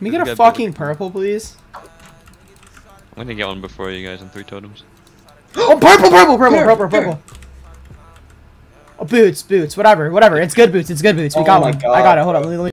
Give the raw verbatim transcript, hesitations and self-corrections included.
Can we get a fucking purple, please? I'm gonna get one before you guys on three totems. Oh, purple, purple, purple, purple, purple. Oh, boots, boots, whatever, whatever. It's good boots. It's good boots. We Oh got my one. God, I got it. Hold bro. on. Let me, let me